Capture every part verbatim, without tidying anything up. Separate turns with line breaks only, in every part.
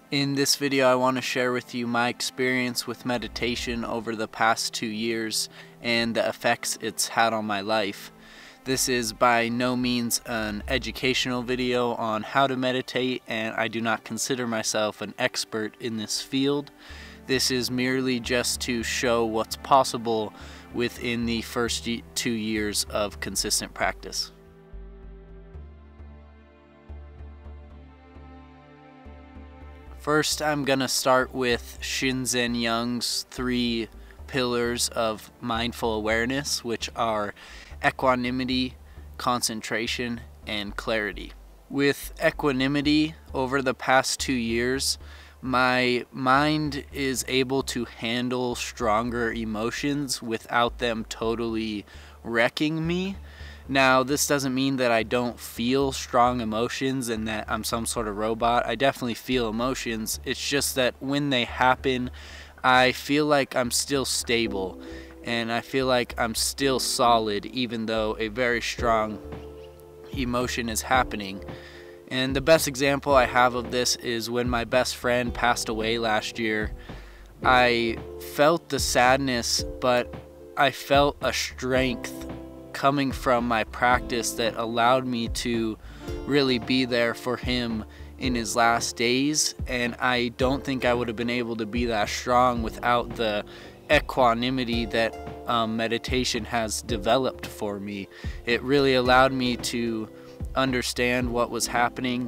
In this video, I want to share with you my experience with meditation over the past two years and the effects it's had on my life. This is by no means an educational video on how to meditate, and I do not consider myself an expert in this field. This is merely just to show what's possible within the first two years of consistent practice. First, I'm going to start with Shinzen Young's three pillars of mindful awareness, which are equanimity, concentration, and clarity. With equanimity, over the past two years, my mind is able to handle stronger emotions without them totally wrecking me. Now, this doesn't mean that I don't feel strong emotions and that I'm some sort of robot. I definitely feel emotions. It's just that when they happen, I feel like I'm still stable and I feel like I'm still solid even though a very strong emotion is happening. And the best example I have of this is when my best friend passed away last year. I felt the sadness, but I felt a strength coming from my practice that allowed me to really be there for him in his last days, and I don't think I would have been able to be that strong without the equanimity that um, meditation has developed for me. It really allowed me to understand what was happening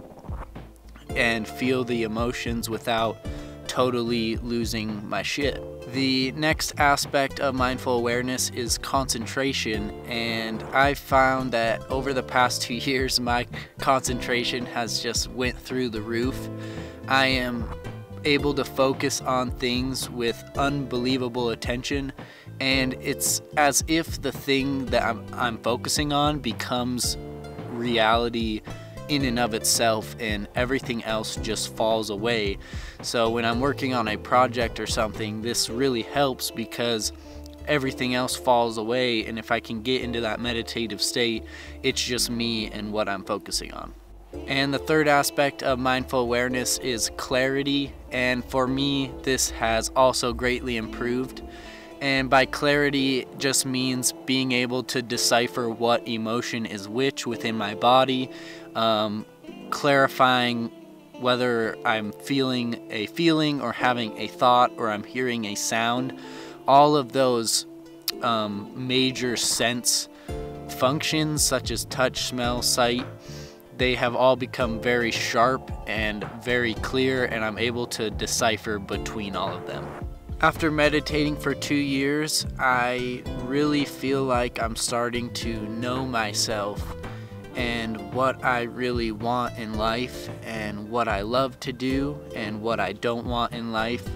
and feel the emotions without totally losing my shit. The next aspect of mindful awareness is concentration, and I found that over the past two years my concentration has just went through the roof. I am able to focus on things with unbelievable attention, and it's as if the thing that I'm, I'm focusing on becomes reality in and of itself, and everything else just falls away. So when I'm working on a project or something, this really helps because everything else falls away, and if I can get into that meditative state, it's just me and what I'm focusing on. And the third aspect of mindful awareness is clarity, and for me this has also greatly improved. And by clarity, it just means being able to decipher what emotion is which within my body, um, clarifying whether I'm feeling a feeling or having a thought or I'm hearing a sound. All of those um, major sense functions such as touch, smell, sight, they have all become very sharp and very clear, and I'm able to decipher between all of them. After meditating for two years, I really feel like I'm starting to know myself and what I really want in life and what I love to do and what I don't want in life.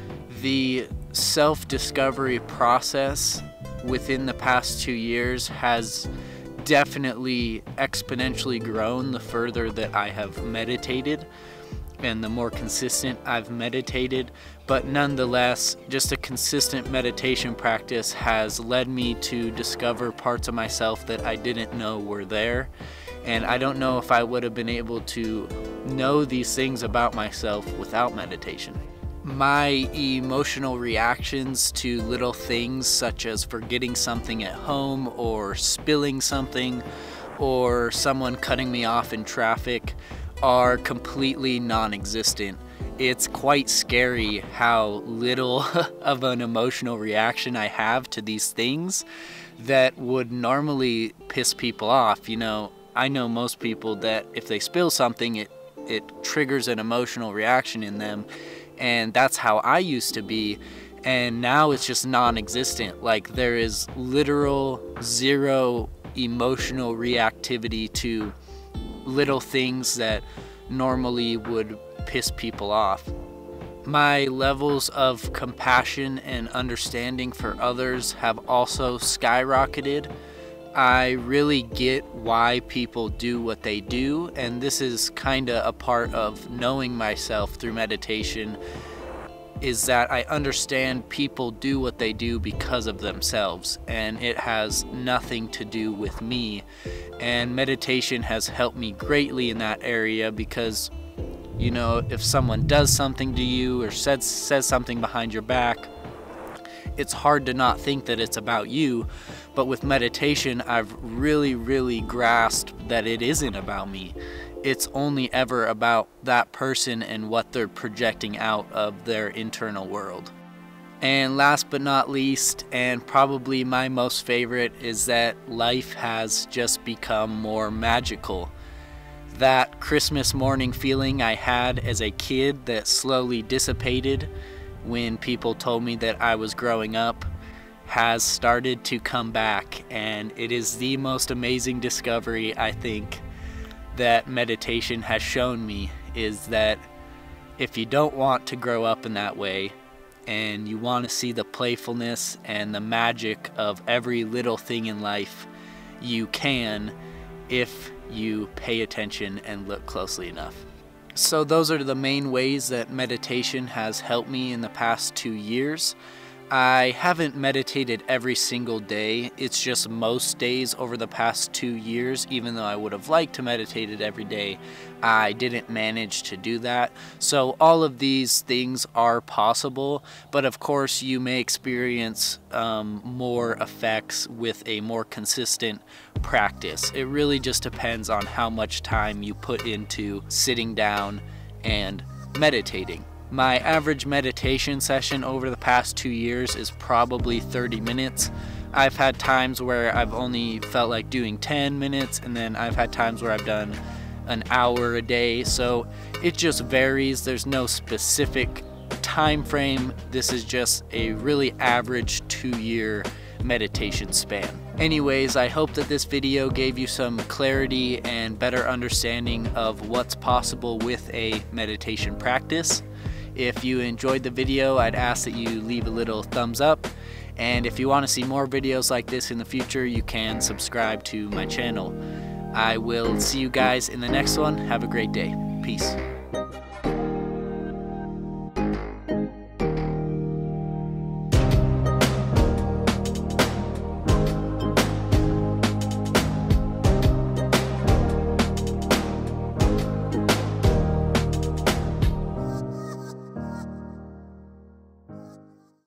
The self-discovery process within the past two years has definitely exponentially grown the further that I have meditated and the more consistent I've meditated, but nonetheless, just a consistent meditation practice has led me to discover parts of myself that I didn't know were there, and I don't know if I would have been able to know these things about myself without meditation. My emotional reactions to little things such as forgetting something at home or spilling something or someone cutting me off in traffic are completely non-existent. It's quite scary how little of an emotional reaction I have to these things that would normally piss people off. You know, I know most people that if they spill something, it, it triggers an emotional reaction in them, and that's how I used to be, and now it's just non-existent. Like, there is literal zero emotional reactivity to little things that normally would piss people off. My levels of compassion and understanding for others have also skyrocketed. I really get why people do what they do, and this is kind of a part of knowing myself through meditation, is that I understand people do what they do because of themselves, and it has nothing to do with me. And meditation has helped me greatly in that area because You know, if someone does something to you or says, says something behind your back, it's hard to not think that it's about you. But with meditation, I've really, really grasped that it isn't about me. It's only ever about that person and what they're projecting out of their internal world. And last but not least, and probably my most favorite, is that life has just become more magical. That Christmas morning feeling I had as a kid that slowly dissipated when people told me that I was growing up has started to come back, and it is the most amazing discovery I think that meditation has shown me, is that if you don't want to grow up in that way and you want to see the playfulness and the magic of every little thing in life, you can if you pay attention and look closely enough. So those are the main ways that meditation has helped me in the past two years. I haven't meditated every single day. It's just most days over the past two years. Even though I would have liked to meditate it every day, I didn't manage to do that. So all of these things are possible, but of course you may experience um, more effects with a more consistent practice. It really just depends on how much time you put into sitting down and meditating. My average meditation session over the past two years is probably thirty minutes. I've had times where I've only felt like doing ten minutes, and then I've had times where I've done an hour a day. So it just varies. There's no specific time frame. This is just a really average two-year meditation span. Anyways, I hope that this video gave you some clarity and better understanding of what's possible with a meditation practice. If you enjoyed the video, I'd ask that you leave a little thumbs up. And if you want to see more videos like this in the future, you can subscribe to my channel. I will see you guys in the next one. Have a great day. Peace.